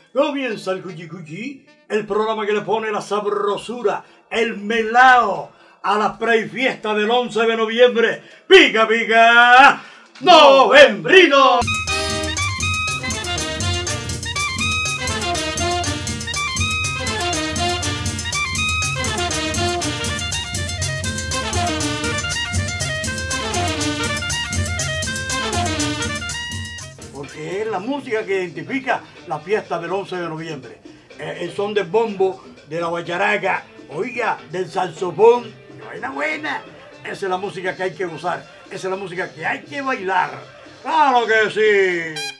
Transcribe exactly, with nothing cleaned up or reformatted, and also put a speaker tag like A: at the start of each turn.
A: Comienza el Cuchi Cuchi, el programa que le pone la sabrosura, el melao a la prefiesta del once de noviembre. ¡Pica, pica! ¡Novembrino! Porque es la música que identifica la fiesta del once de noviembre. Eh, el son del bombo, de la guacharaca, oiga, del saxofón, ¡qué vaina buena! Esa es la música que hay que gozar, esa es la música que hay que bailar. ¡Claro que sí!